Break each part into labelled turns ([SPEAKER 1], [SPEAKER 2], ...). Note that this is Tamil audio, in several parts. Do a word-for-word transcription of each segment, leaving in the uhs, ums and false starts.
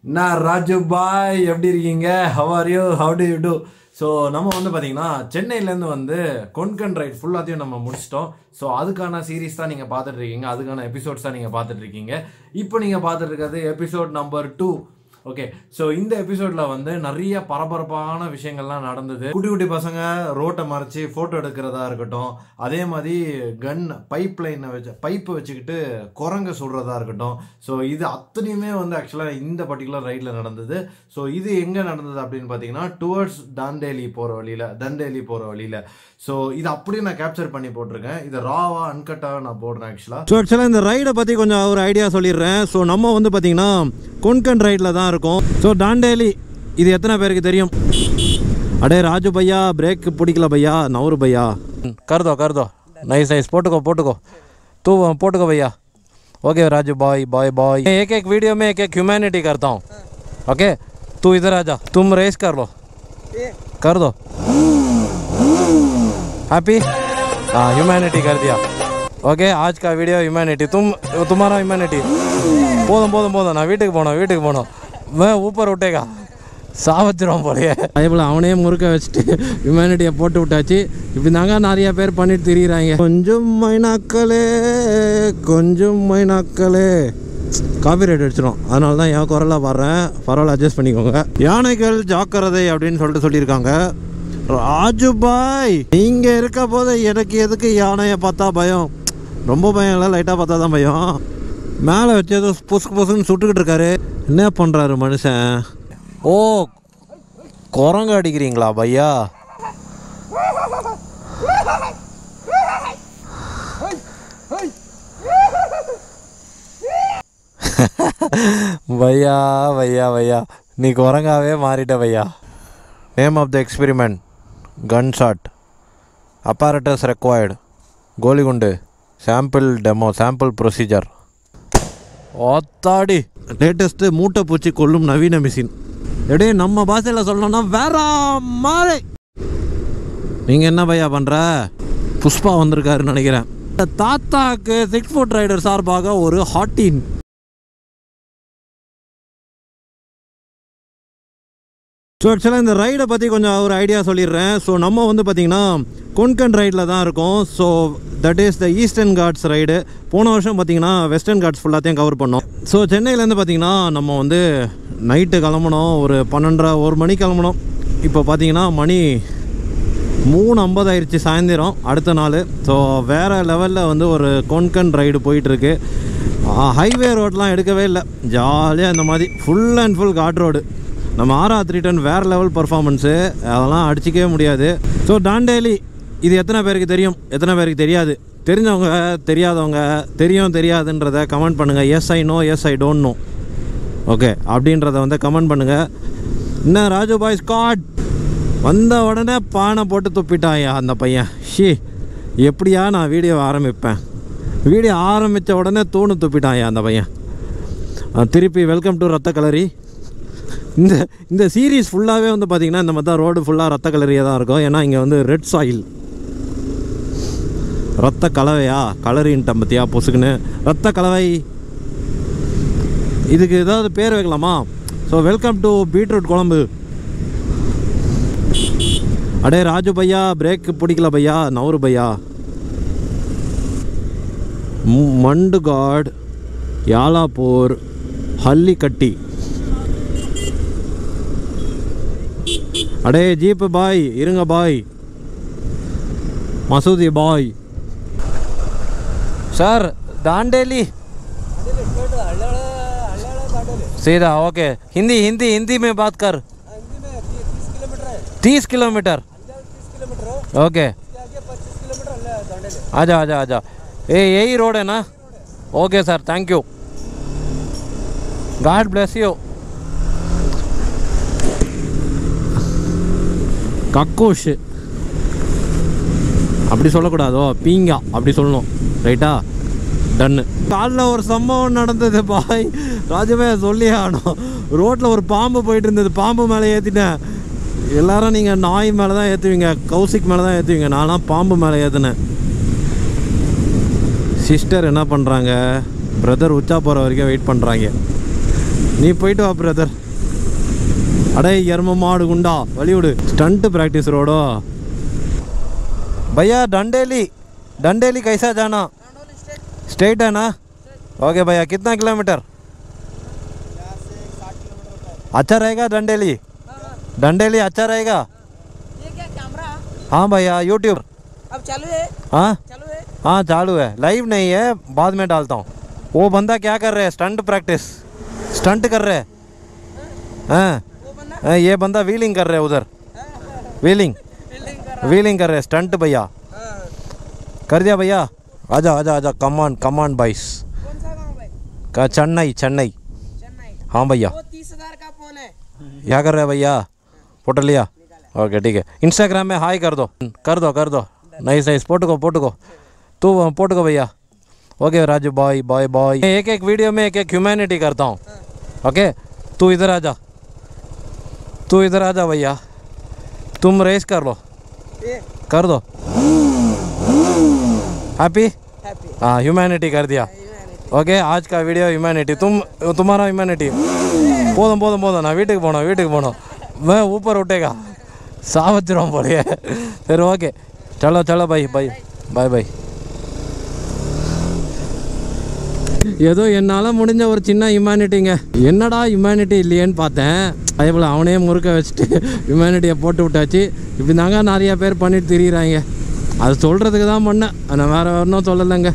[SPEAKER 1] நான் ராஜு பாய் எப்படி இருக்கீங்க? How are you? How do you do? So நம்ம வந்து பார்த்தீங்கன்னா சென்னையிலேருந்து வந்து கொன்கன் ரைட் ஃபுல்லாத்தையும் நம்ம முடிச்சிட்டோம். ஸோ அதுக்கான சீரீஸ் தான் நீங்கள் பார்த்துட்டு இருக்கீங்க, அதுக்கான எபிசோட்ஸ் தான் நீங்கள் பார்த்துட்டு இருக்கீங்க. இப்போ நீங்கள் பார்த்துட்டு இருக்கிறது episode number two. Okay, so இந்த எபிசோட்ல வந்து நிறைய பரபரப்பான விஷயங்கள்லாம் நடந்தது. குட்டி குட்டி பசங்க ரோட்டை மறைச்சி ஃபோட்டோ எடுக்கிறதா இருக்கட்டும், அதே மாதிரி கன் பைப் லைனை வச்சு பைப்பை வச்சுக்கிட்டு குரங்க சுடுறதா இருக்கட்டும். ஸோ இது அத்தனையுமே வந்து ஆக்சுவலாக இந்த பர்டிகுலர் ரைடில் நடந்தது. ஸோ இது எங்கே நடந்தது அப்படின்னு பார்த்தீங்கன்னா டுவர்ட்ஸ் டாண்டேலி போகிற வழியில் தண்டேலி போகிற வழியில். ஸோ இது அப்படியே நான் கேப்சர் பண்ணி போட்டிருக்கேன். இது ராவா அன்கட்டாக நான் போடுறேன் ஆக்சுவலாக. ஸோ ஆக்சுவலாக இந்த ரைடை பற்றி கொஞ்சம் ஒரு ஐடியா சொல்லிடுறேன். ஸோ நம்ம வந்து பார்த்தீங்கன்னா கொன்கன் ரைடில் தான் இருக்கும். ஸோ டாண்டேலி இது எத்தனை பேருக்கு தெரியும்? அடே ராஜு பையா பிரேக் பிடிக்கல பையா, நவரு பையா कर दो कर दो नाइस नाइस पोटको पोटको तू पोटको भैया. Okay Raju bye bye bye. एक एक वीडियो में एक एक ह्यूमैनिटी करता हूँ. ओके तू इधर आ जा, तुम रेस कर लो, कर दो. हैप्पी? हाँ ह्यूमैनिटी कर दिया. ओके आज का वीडियो ह्यूमैनिटी. तुम तुम्हारा ह्यूमैनिटी போதும் போதும் போதும் நான் வீட்டுக்கு போனோம் வீட்டுக்கு போனோம் மே ஊப்பர் விட்டேக்கா சாவச்சிரும் போலையே. அதே போல் அவனே முறுக்க வச்சுட்டு ஹியூமனிட்டியை போட்டு விட்டாச்சு. இப்படி தாங்க நிறைய பேர் பண்ணிட்டு திரிகிறாங்க. கொஞ்சம் மைனாக்களே கொஞ்சம் மைனாக்களே காப்பி ரைட் அடிச்சிடும், அதனால தான் என் குரலாக பாடுறேன், பரவாயில்ல அட்ஜஸ்ட் பண்ணிக்கோங்க. யானைகள் ஜாக்கிரதை அப்படின்னு சொல்லிட்டு சொல்லியிருக்காங்க. ராஜு பாய் நீங்கள் இருக்க போது எனக்கு எதுக்கு யானையை பார்த்தா பயம்? ரொம்ப பயம் இல்லை, லைட்டாக பார்த்தா தான் பயம். மேலே வச்சு ஏதோ புசுக்கு புசுன்னு சுட்டுக்கிட்டு இருக்காரு. என்ன பண்ணுறாரு மனுஷன்? ஓ குரங்கு அடிக்கிறீங்களா பையா? பையா பையா பையா நீ குரங்காவே மாறிட்ட பையா. Name of the experiment gun shot apparatus required கோலிகுண்டு சாம்பிள் டெமோ சாம்பிள் ப்ரொசீஜர். ஓத்தாடி லேட்டஸ்ட்டு மூட்டை பூச்சி கொல்லும் நவீன மிஷின். எடே நம்ம பாஷையில் சொல்லணும்னா வேற மாதிரி. நீங்கள் என்ன பையா பண்ணுற? புஷ்பா வந்திருக்காருன்னு நினைக்கிறேன். தாத்தாக்கு சிக்ஸ் ஃபுட் ரைடர் சார்பாக ஒரு ஹாட்டின். ஸோ ஆக்சுவலாக இந்த ரைடை பற்றி கொஞ்சம் ஒரு ஐடியா சொல்லிடுறேன். ஸோ நம்ம வந்து பார்த்திங்கன்னா கொன்கன் ரைடில் தான் இருக்கோம். So that is the Eastern Ghats ride. போன வருஷம் பார்த்திங்கன்னா வெஸ்டர்ன் காட்ஸ் ஃபுல்லாத்தையும் கவர் பண்ணோம். ஸோ சென்னையிலேருந்து பார்த்திங்கன்னா நம்ம வந்து நைட்டு கிளம்பணும், ஒரு பன்னெண்டரை ஒரு மணி கிளம்பணும். இப்போ பார்த்திங்கன்னா மணி மூணு ஐம்பது ஆயிடுச்சு சாயந்தரம் அடுத்த நாள். ஸோ வேறு லெவலில் வந்து ஒரு கொன்கன் ரைடு போயிட்டுருக்கு. ஹைவே ரோடெலாம் எடுக்கவே இல்லை, ஜாலியாக இந்த மாதிரி full and full ghat road. நம்ம ஆர் ஆர் த்ரீ டென் வேறு லெவல் பர்ஃபார்மன்ஸு, அதெல்லாம் அடிச்சிக்கவே முடியாது. ஸோ டாண்டேலி இது எத்தனை பேருக்கு தெரியும், எத்தனை பேருக்கு தெரியாது? தெரிஞ்சவங்க தெரியாதவங்க தெரியும் தெரியாதுன்றதை கமெண்ட் பண்ணுங்கள். Yes I know yes I don't know okay அப்படின்றத வந்து கமெண்ட் பண்ணுங்கள். என்ன ராஜு பாய் ஸ்காட் வந்த உடனே பானை போட்டு துப்பிட்டாயா அந்த பையன். ஷி எப்படியா நான் வீடியோ ஆரம்பிப்பேன், வீடியோ ஆரம்பித்த உடனே தூணு துப்பிட்டாயா அந்த பையன். திருப்பி வெல்கம் டு ரத்த கலரி. இந்த இந்த சீரீஸ் ஃபுல்லாகவே வந்து பார்த்திங்கன்னா இந்த மாதிரி தான் ரோடு ஃபுல்லாக ரத்த கலரியாக தான் இருக்கும். ஏன்னா இங்கே வந்து ரெட் சாயில் ரத்த கலவையா கலரின்ட்ட பற்றியா பொசுக்குன்னு ரத்த கலவை. இதுக்கு ஏதாவது பேர் வைக்கலாமா? ஸோ வெல்கம் டு பீட்ரூட் குழம்பு. அடே ராஜு பையா பிரேக் பிடிக்கல பையா, நவரு பையா. மண்டுகாட் யாலாப்பூர் ஹல்லிக்கட்டி. அடே ஜீப்பு பாய் இருங்க பாய், மசூதி பாய். சார் दांडेली सीधा ओके. हिंदी हिंदी हिंदी में बात कर. तीस किलोमीटर ओके. आजा आजा आजा. ये यही रोड है ना? Okay sir thank you, God bless you. கக்கூஷ் அப்படி சொல்லக்கூடாதோ, பீங்கா அப்படி சொல்லணும். ரைட்டா டன்னு. காலில் ஒரு சம்பவம் நடந்தது பாய், ராஜவே சொல்லியே ஆனோம். ரோட்டில் ஒரு பாம்பு போயிட்டு இருந்தது, பாம்பு மேலே ஏற்றிட்டேன். எல்லோரும் நீங்கள் நாய் மேலே தான் ஏற்றுவீங்க, கௌசிக் மேலே தான் ஏற்றுவீங்க, நான்லாம் பாம்பு மேலே ஏற்றுனேன். சிஸ்டர் என்ன பண்ணுறாங்க? பிரதர் உச்சா போகிற வரைக்கும் வெயிட் பண்ணுறாங்க. நீ போயிட்டு வா பிரதர். अरे यर्म माड़ गुंडा बॉलीवुड स्टंट प्रैक्टिस रोडो भैया डंडेली डंडेली कैसा जाना स्ट्रेट है ना ओके भैया कितना किलोमीटर अच्छा रहेगा डंडेली डंडेली अच्छा रहेगा
[SPEAKER 2] ये क्या कैमरा
[SPEAKER 1] हाँ भैया यूट्यूब
[SPEAKER 2] अब चालू है
[SPEAKER 1] हाँ
[SPEAKER 2] चालू है
[SPEAKER 1] हाँ चालू है लाइव नहीं है बाद में डालता हूँ वो बंदा क्या कर रहे हैं स्टंट प्रैक्टिस स्टंट कर रहे हैं हाँ आ, ये बंदा व्हीलिंग कर रहे हैं उधर व्हीलिंग व्हीलिंग कर रहे हैं स्टंट भैया कर दिया भैया आजा आजा आजा कमान कमान बाईस
[SPEAKER 2] कौन सा गांव भाई
[SPEAKER 1] का चेन्नई चेन्नई
[SPEAKER 2] चेन्नई
[SPEAKER 1] हाँ भैया
[SPEAKER 2] वो तीस हजार का फोन है
[SPEAKER 1] क्या कर रहे हैं भैया फोटो लिया ओके ठीक है इंस्टाग्राम में हाई कर दो कर दो कर दो नहीं सही फोटो को फोटो को तू फोटो को भैया okay Raju bye bye bye एक एक वीडियो में एक एक ह्यूमैनिटी करता हूँ ओके तू इधर आ जा तू इधर आ जा भैया तुम रेस कर लो कर दो हैप्पी
[SPEAKER 2] हैप्पी
[SPEAKER 1] हाँ ह्यूमैनिटी कर दिया ओके आज का वीडियो ह्यूमैनिटी तुम तुम्हारा ह्यूमैनिटी போதும் போதும் போதும் நான் வீட்டுக்கு போகணும் வீட்டுக்கு போகணும் मैं ऊपर उठेगा சாவச்சிரும் போலியே சரி ஓகே चलो चलो भाई भाई बाय बाय ஏதோ என்னால் முடிஞ்ச ஒரு சின்ன ஹியூமனிட்டிங்க என்னடா ஹியூமனிட்டி இல்லையேன்னு பார்த்தேன் அதேபோல் அவனே முறுக்க வச்சுட்டு ஹியூமனிட்டியை போட்டு விட்டாச்சு இப்படி தாங்க நிறைய பேர் பண்ணிட்டு திரியிறாங்க அது சொல்கிறதுக்கு தான் பண்ணேன் நான் வேறு ஒன்றும் சொல்லலைங்க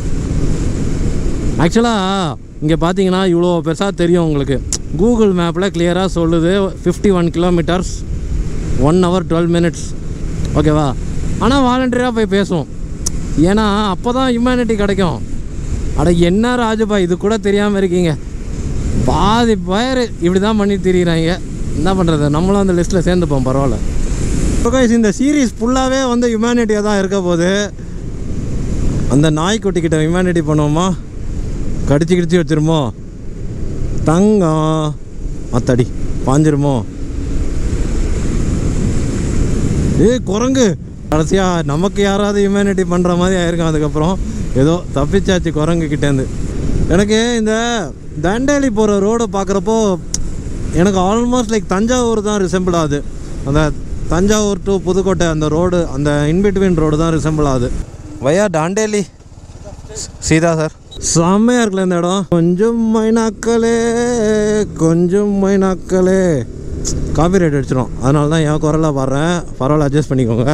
[SPEAKER 1] ஆக்சுவலாக இங்கே பார்த்தீங்கன்னா இவ்வளோ பெருசாக தெரியும் உங்களுக்கு கூகுள் மேப்பில் கிளியராக சொல்லுது fifty one kilometers one hour twelve minutes ஓகேவா ஆனால் வாலண்டியராக போய் பேசுவோம் ஏன்னா அப்போ தான் ஹியூமனிட்டி கிடைக்கும் அட என்ன ராஜுபா இது கூட தெரியாமல் இருக்கீங்க பாதி பேர் இப்படி தான் பண்ணி திரியிறாங்க என்ன பண்ணுறது நம்மளும் அந்த லிஸ்ட்டில் சேர்ந்துப்போம் பரவாயில்ல ஓகே இந்த சீரீஸ் ஃபுல்லாகவே வந்து ஹியூமனிட்டியாக தான் இருக்க போது அந்த நாய்க்குட்டிக்கிட்ட ஹியூமனிட்டி பண்ணுவோமா கடிச்சு கிடிச்சு வச்சிருமோ தங்கம் அத்தடி பாஞ்சிருமோ ஏய் குரங்கு கடைசியாக நமக்கு யாராவது ஹியூமனிட்டி பண்ணுற மாதிரி ஆயிருக்கும் அதுக்கப்புறம் ஏதோ தப்பிச்சாச்சு குரங்கு கிட்டேருந்து எனக்கு இந்த தண்டேலி போகிற ரோடை பார்க்குறப்போ எனக்கு ஆல்மோஸ்ட் லைக் தஞ்சாவூர் தான் ரிசம்பிள் ஆகுது அந்த தஞ்சாவூர் டு புதுக்கோட்டை அந்த ரோடு அந்த இன்பிட்வீன் ரோடு தான் ரிசம்பிள் ஆகுது வையா டாண்டேலி சீதா சார் செம்மையாக இருக்குல்ல இந்த இடம் கொஞ்சம் மைனாக்களே கொஞ்சம் மைனாக்களே காப்பி ரைட் அடிச்சிடும் அதனால தான் என் குரலாக பாடுறேன் பரவாயில்ல அட்ஜஸ்ட் பண்ணிக்கோங்க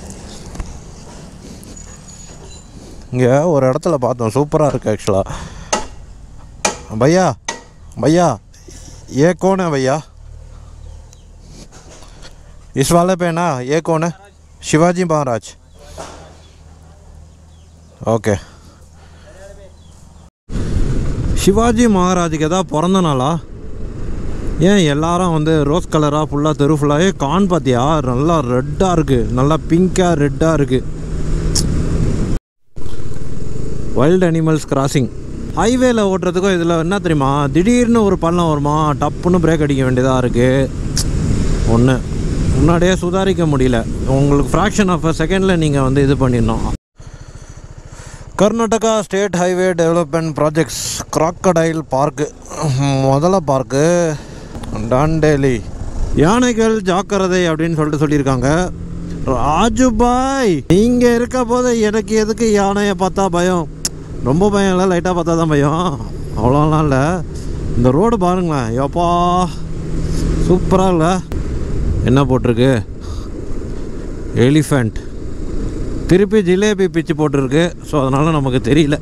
[SPEAKER 1] இங்கே ஒரு இடத்துல பார்த்தோம் சூப்பராக இருக்குது ஆக்சுவலாக भैया भैया ये कौन है भैया इस वाले पे ना ये कौन है शिवाजी महाराज ओके शिवाजी महाराज के தான் பிறந்த நாளா ஏன் எல்லாரும் வந்து ரோஸ் கலராக ஃபுல்லாக தெரு ஃபுல்லாகவே கான் பார்த்தியா நல்லா ரெட்டாக இருக்குது நல்லா பிங்காக ரெட்டாக இருக்குது வைல்ட் அனிமல்ஸ் கிராசிங் ஹைவேல ஓட்டுறதுக்கும் இதில் என்ன தெரியுமா திடீர்னு ஒரு பள்ளம் வருமா டப்புன்னு பிரேக் அடிக்க வேண்டியதாக இருக்குது ஒன்று முன்னாடியே சுதாரிக்க முடியல உங்களுக்கு ஃப்ராக்ஷன் ஆஃப் அ செகண்டில் நீங்கள் வந்து இது பண்ணிடணும் Karnataka state highway development projects crocodile park முதல்ல பார்க்கு டாண்டேலி யானைகள் ஜாக்கிரதை அப்படின்னு சொல்லிட்டு சொல்லியிருக்காங்க ராஜுபாய் நீங்கள் இருக்க போது எனக்கு எதுக்கு யானையை பார்த்தா பயம் ரொம்ப பயம் இல்லை லைட்டாக பார்த்தா தான் பயம் அவ்வளோலாம் இல்லை இந்த ரோடு பாருங்களேன் யோப்பா சூப்பராக இல்லை என்ன போட்டிருக்கு எலிஃபண்ட் திருப்பி ஜிலேபி பிச்சு போட்டிருக்கு ஸோ அதனால் நமக்கு தெரியல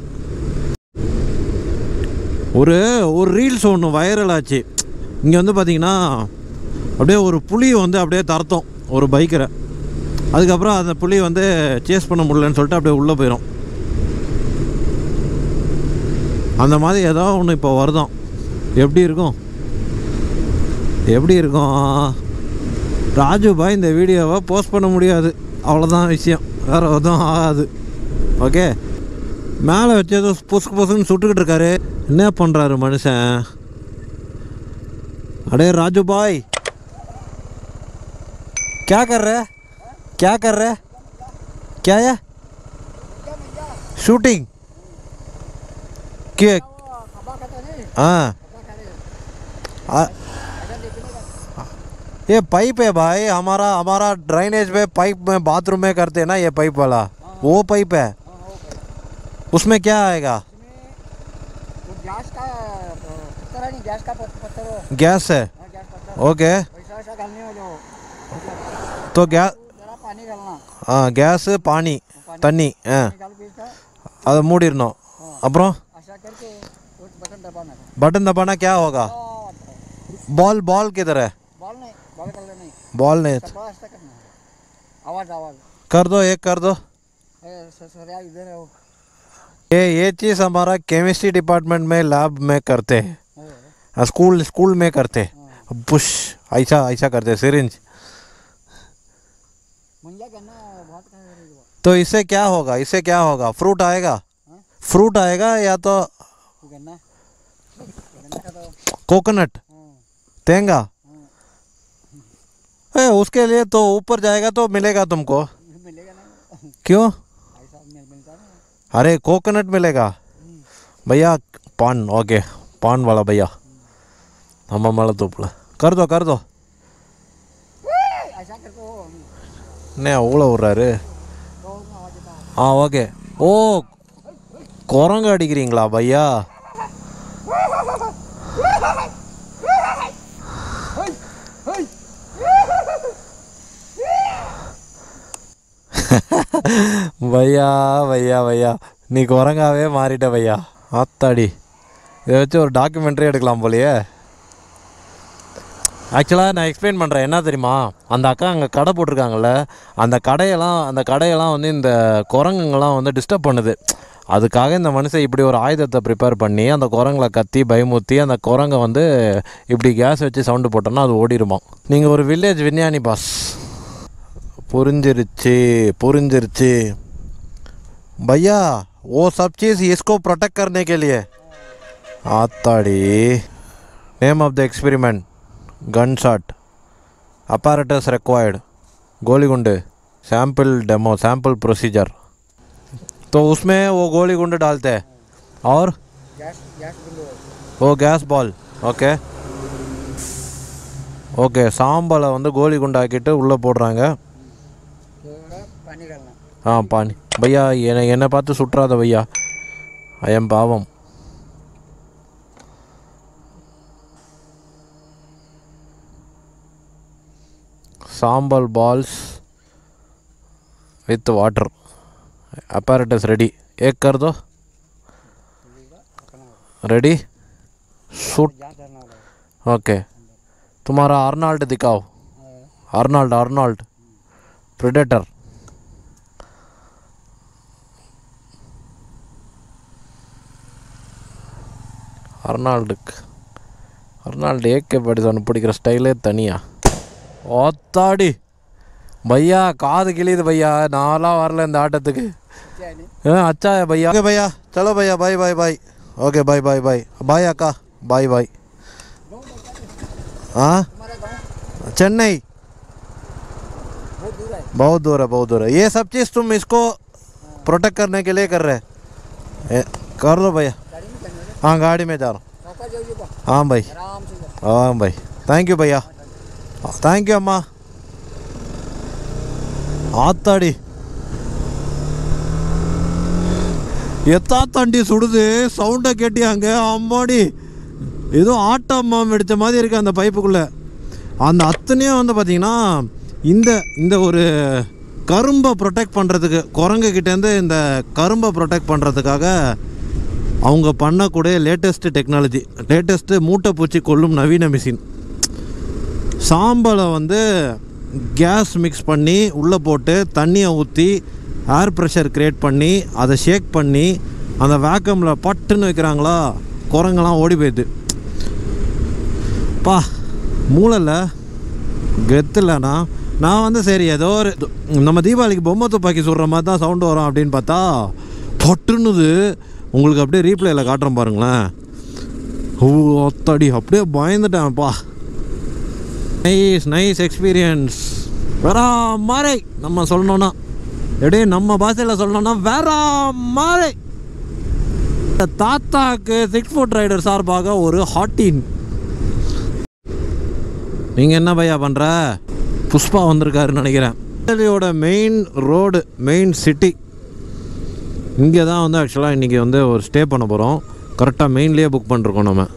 [SPEAKER 1] ஒரு ஒரு ரீல்ஸ் ஒன்று வைரல் ஆச்சு இங்கே வந்து பார்த்திங்கன்னா அப்படியே ஒரு புலி வந்து அப்படியே தரத்தோம் ஒரு பைக்கரை அதுக்கப்புறம் அந்த புலி வந்து சேஸ் பண்ண முடியலன்னு சொல்லிட்டு அப்படியே உள்ளே போயிடும் அந்த மாதிரி ஏதோ ஒன்று இப்போ வருதான் எப்படி இருக்கும் எப்படி இருக்கும் ராஜுபாய் இந்த வீடியோவை போஸ்ட் பண்ண முடியாது அவ்வளோதான் விஷயம் வேறு எதுவும் ஆகாது ஓகே மேலே வச்சு ஏதோ புசுக்கு புசுன்னு சுட்டுக்கிட்டு இருக்காரு என்ன பண்ணுறாரு மனுஷன் अरे राजू भाई क्या कर रहे क्या कर रहे क्या है शूटिंग क्या हाँ ये पाइप है भाई, हमारा हमारा ड्राइनेज में पाइप में बाथरूम में करते हैं ना, ये पाइप वाला वो पाइप है। उसमें क्या आएगा?
[SPEAKER 2] गैस का पत्थर है, नहीं गैस का पत्थर,
[SPEAKER 1] गैस है। ओके,
[SPEAKER 2] वैसा डालने वाले हो
[SPEAKER 1] तो गैस,
[SPEAKER 2] पानी डालना।
[SPEAKER 1] हाँ गैस पानी தண்ணி அதை மூடிடணும். அப்புறம்
[SPEAKER 2] बटन दबाना,
[SPEAKER 1] बटन दबाना क्या होगा? बॉल बॉल किधर है?
[SPEAKER 2] बॉल नहीं, बॉल कर नहीं,
[SPEAKER 1] बॉल नहीं,
[SPEAKER 2] आवाज आवाज
[SPEAKER 1] कर दो, एक कर दो।
[SPEAKER 2] इधर है वो।
[SPEAKER 1] ये ये चीज़ हमारा केमिस्ट्री डिपार्टमेंट में लैब में करते हैं, स्कूल स्कूल में करते हैं, पुश ऐसा ऐसा करते हैं, सिरिंज। तो इससे क्या होगा? इससे क्या होगा? फ्रूट आएगा, फ्रूट आएगा या तो कोकोनट, तेंगा। ए, उसके लिए तो ऊपर जाएगा तो मिलेगा तुमको, क्यों? अरे कोकोनट मिलेगा भैया, पान। ओके, पान वाला भैया हम मला तोपला कर दो कर दो। नहीं अवलो விடுறாரு. ஆ ஓகே. ஓ குரங்கு அடிக்கிறீங்களா பையா? भैया भैया भैया நீ குரங்காவே மாறிட்ட भैया. ஆத்தாடி, இதை வச்சு ஒரு டாக்குமெண்ட்ரி எடுக்கலாம் போலையே. ஆக்சுவலாக நான் எக்ஸ்பிளைன் பண்ணுறேன், என்ன தெரியுமா? அந்த அக்கா அங்கே கடை போட்டிருக்காங்கல்ல, அந்த கடையெல்லாம் அந்த கடையெல்லாம் வந்து இந்த குரங்குங்கெல்லாம் வந்து டிஸ்டர்ப் பண்ணுது. அதுக்காக இந்த மனுஷன் இப்படி ஒரு ஆயுதத்தை ப்ரிப்பேர் பண்ணி அந்த குரங்களை கத்தி பயமுறுத்தி அந்த குரங்கை வந்து இப்படி கேஸ் வச்சு சவுண்டு போட்டோன்னா அது ஓடிடுமா. நீங்கள் ஒரு வில்லேஜ் விஞ்ஞானி பாஸ். புரிஞ்சிருச்சு புரிஞ்சிருச்சு भैया, वो सब चीज़ इसको प्रोटेक्ट करने के लिए. आताड़ी name of the experiment gun shot apparatus required गोली गुंडे सैंपल डेमो सैंपल प्रोसीजर. तो उसमें वो गोली गुंडे डालते हैं और
[SPEAKER 2] गैस गैस
[SPEAKER 1] वो गैस बॉल. ओके ஓகே, சாம்பலை வந்து கோலி குண்டாக்கிட்டு உள்ளே போடுறாங்க. ஆ பானி பையா, என்னை என்னை பார்த்து சுற்றாத பையா, ஐயம் பாவம். சாம்பல் balls with water apparatus ready. एक कर दो, रेडी शूट. ओके, तुम्हारा अर्नाल्ड दिखाओ. Arnold Arnold Predator. अर्नाल्डुக்கு अर्नाल्ड ஏகே படிதான் பிடிக்கிற ஸ்டைலே தனியா. ஓத்தாடி भैया, காது கிளியுது भैया, நான்லாம் வரல இந்த ஆட்டத்துக்கு. अच्छा है भैया. ओके भैया, चलो भैया, bye bye bye. Okay bye bye bye bye अक्का, बाय बाय. हाँ चेन्नई बहुत दूर है, बहुत दूर है. ये सब चीज़ तुम इसको प्रोटेक्ट करने के लिए कर रहे हैं? कर दो भैया. हाँ गाड़ी में जा रहा हूँ. हाँ भाई, हाँ भाई, थैंक यू भैया, थैंक यू अम्मा. ஆத்தாடி எத்தா தண்டி சுடுது, சவுண்டை கேட்டியாங்க? அம்மாடி, ஏதோ ஆட்டம் மாம் அடித்த மாதிரி இருக்குது அந்த பைப்புக்குள்ளே. அந்த அத்தனையும் வந்து பார்த்திங்கன்னா இந்த இந்த ஒரு கரும்பை ப்ரொடெக்ட் பண்ணுறதுக்கு, குரங்குக்கிட்டேருந்து இந்த கரும்பை ப்ரொடெக்ட் பண்ணுறதுக்காக அவங்க பண்ணக்கூடிய லேட்டஸ்ட்டு டெக்னாலஜி, லேட்டஸ்ட்டு மூட்டை பூச்சி கொல்லும் நவீன மிஷின். சாம்பலை வந்து கேஸ் மிக்ஸ் பண்ணி உள்ளே போட்டு தண்ணியை ஊற்றி ஏர் ப்ரெஷர் க்ரியேட் பண்ணி அதை ஷேக் பண்ணி அந்த வேக்கமில் பட்டுன்னு வைக்கிறாங்களா, குரங்கெல்லாம் ஓடி போயிடுது. பா மூளையில் கெத்துலண்ணா. நான் வந்து சரி ஏதோ ஒரு நம்ம தீபாவளிக்கு பொம்மை துப்பாக்கி சுடுற மாதிரி தான் சவுண்டு வரும் அப்படின்னு பார்த்தா பட்டுன்னுது. உங்களுக்கு அப்படியே ரீப்ளேயில் காட்டுறேன் பாருங்களேன். ஓ அத்தாடி, அப்படியே பயந்துட்டேன்ப்பா. Nice nice experience. வேற மாதிரி நம்ம சொல்லணும்னா, எப்படியே நம்ம பாஷையில் சொல்லணும்னா வேற மாதிரி. தாத்தாக்கு சிக்ஸ் ஃபுட் ரைடர் சார்பாக ஒரு ஹாட்டின் நீங்கள் என்ன பையா பண்ணுற? புஷ்பா வந்திருக்காருன்னு நினைக்கிறேன். இட்டலியோட மெயின் ரோடு, மெயின் சிட்டி இங்கே தான் வந்து ஆக்சுவலாக இன்றைக்கி வந்து ஒரு ஸ்டே பண்ண போகிறோம். கரெக்டாக மெயின்லேயே புக் பண்ணிருக்கோம் நம்ம.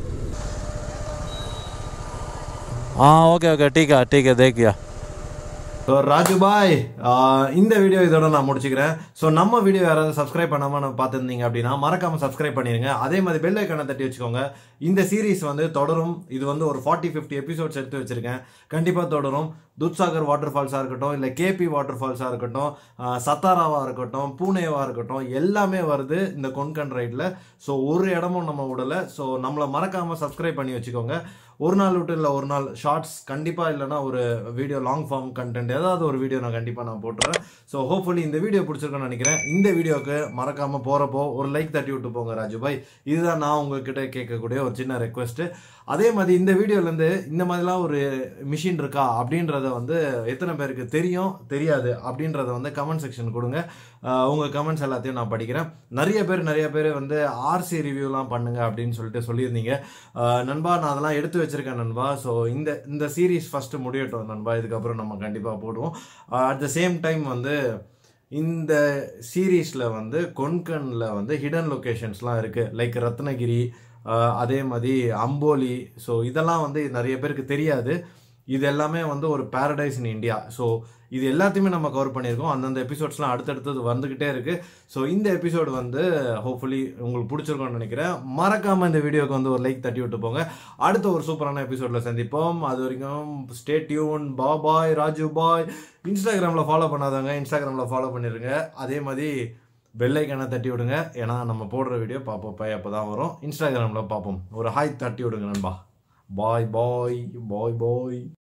[SPEAKER 1] ஆ ஓகே ஓகே டீக்கா டீக்கா தேக்கியா. ஸோ ராஜு பாய், இந்த வீடியோ இதோட நான் முடிச்சுக்கிறேன். ஸோ நம்ம வீடியோ யாராவது சப்ஸ்கிரைப் பண்ணாமல் நம்ம பார்த்துருந்தீங்க அப்படின்னா மறக்காமல் சப்ஸ்கிரைப் பண்ணிடுங்க. அதே மாதிரி பெல் ஐக்கானை தட்டி வச்சுக்கோங்க. இந்த சீரீஸ் வந்து தொடரும். இது வந்து ஒரு ஃபார்ட்டி ஃபிஃப்டி எபிசோட்ஸ் எடுத்து வச்சிருக்கேன். கண்டிப்பாக தொடரும். துத்சாகர் வாட்டர் ஃபால்ஸாக இருக்கட்டும், இல்லை கேபி வாட்டர் ஃபால்ஸாக இருக்கட்டும், சத்தாராவாக இருக்கட்டும், பூனேவாக இருக்கட்டும், எல்லாமே வருது இந்த கொன்கன் ரைடில். ஸோ ஒரு இடமும் நம்ம விடலை. ஸோ நம்மளை மறக்காமல் சப்ஸ்கிரைப் பண்ணி வச்சுக்கோங்க. ஒரு நாள் விட்டு இல்லை ஒரு நாள் ஷார்ட்ஸ் கண்டிப்பாக, இல்லைனா ஒரு வீடியோ லாங் ஃபார்ம் கண்டென்ட் ஏதாவது ஒரு வீடியோ நான் கண்டிப்பாக நான் போட்டுறேன். ஸோ ஹோப்ஃபுல்லி இந்த வீடியோ பிடிச்சிருக்கேன்னு நினைக்கிறேன். இந்த வீடியோக்கு மறக்காமல் போகிறப்போ ஒரு லைக் தட்டி விட்டு போங்க ராஜுபாய். இதுதான் நான் உங்ககிட்ட கேட்கக்கூடிய ஒரு சின்ன ரெக்வெஸ்ட்டு. அதே மாதிரி இந்த வீடியோலேருந்து இந்த மாதிரிலாம் ஒரு மிஷின் இருக்கா அப்படின்றத வந்து எத்தனை பேருக்கு தெரியும் தெரியாது அப்படின்றத வந்து கமெண்ட் செக்ஷன் கொடுங்க. உங்கள் கமெண்ட்ஸ் எல்லாத்தையும் நான் படிக்கிறேன். நிறைய பேர் நிறைய பேர் வந்து ஆர்சி ரிவ்யூலாம் பண்ணுங்க அப்படின்னு சொல்லிட்டு சொல்லியிருந்தீங்க நண்பா. நான் அதெல்லாம் எடுத்து வச்சிருக்கேன் நண்பா. ஸோ இந்த இந்த சீரீஸ் ஃபஸ்ட்டு முடியட்டும் நண்பா. இதுக்கப்புறம் நம்ம கண்டிப்பாக போடுவோம். அட் த சேம் டைம் வந்து இந்த சீரீஸில் வந்து கொன்கனில் வந்து ஹிடன் லொக்கேஷன்ஸ்லாம் இருக்குது. லைக் ரத்னகிரி, அதே மாதிரி அம்போலி. ஸோ இதெல்லாம் வந்து நிறைய பேருக்கு தெரியாது. இது எல்லாமே வந்து ஒரு பேரடைஸ் இன் இந்தியா. ஸோ இது எல்லாத்தையுமே நம்ம கவர் பண்ணியிருக்கோம். அந்தந்த எபிசோட்ஸ்லாம் அடுத்தடுத்தது வந்துக்கிட்டே இருக்குது. ஸோ இந்த எபிசோடு வந்து ஹோப்ஃபுல்லி உங்களுக்கு பிடிச்சிருக்கோன்னு நினைக்கிறேன். மறக்காமல் இந்த வீடியோக்கு வந்து ஒரு லைக் தட்டி விட்டு போங்க. அடுத்த ஒரு சூப்பரான எபிசோடில் சந்திப்போம். அது வரைக்கும் stay tuned. Bye Raju bye. இன்ஸ்டாகிராமில் ஃபாலோ பண்ணாதவங்க இன்ஸ்டாகிராமில் ஃபாலோ பண்ணிடுங்க. அதே மாதிரி பெல் ஐக்கானை தட்டி விடுங்க. ஏன்னா நம்ம போடுற வீடியோ பார்ப்போம் பை அப்போ தான் வரும். இன்ஸ்டாகிராமில் பார்ப்போம். ஒரு ஹாய் தட்டி விடுங்க நண்பா. பாய் பாய் பாய் பாய்.